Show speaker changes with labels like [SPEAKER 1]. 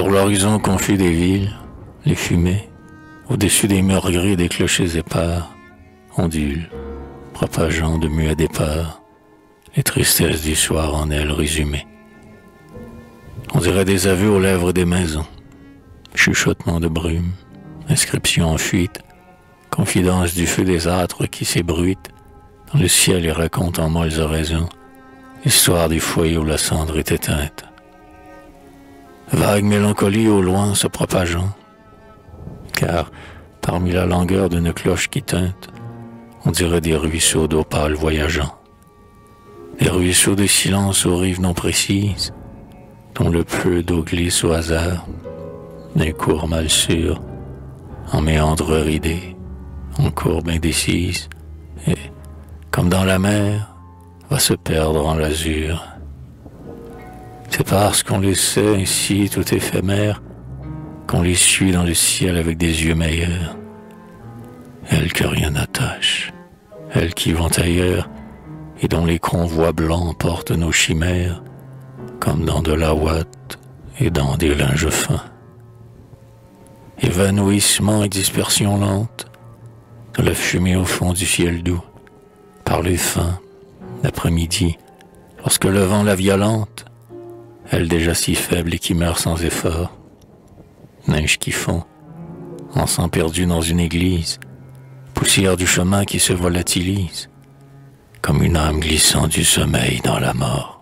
[SPEAKER 1] Sur l'horizon confus des villes, les fumées, au-dessus des murs gris des clochers épars, ondulent, propageant de muets départs, les tristesses du soir en elles résumées. On dirait des aveux aux lèvres des maisons, chuchotements de brume, inscriptions en fuite, confidence du feu des âtres qui s'ébruitent dans le ciel et raconte en molles oraisons l'histoire des foyers où la cendre est éteinte. Vague mélancolie au loin se propageant, car parmi la langueur d'une cloche qui teinte, on dirait des ruisseaux d'eau pâle voyageant, des ruisseaux de silence aux rives non précises, dont le peu d'eau glisse au hasard, d'un cours mal sûr, en méandre ridé, en courbe indécise, et, comme dans la mer, va se perdre en l'azur. C'est parce qu'on les sait ainsi tout éphémère, qu'on les suit dans le ciel avec des yeux meilleurs. Elles que rien n'attache, elles qui vont ailleurs, et dont les convois blancs portent nos chimères, comme dans de la ouate et dans des linges fins. Évanouissement et dispersion lente, de la fumée au fond du ciel doux, par les fins, l'après-midi, lorsque le vent la violente, elle déjà si faible et qui meurt sans effort, neige qui fond, encens perdu dans une église, poussière du chemin qui se volatilise, comme une âme glissant du sommeil dans la mort.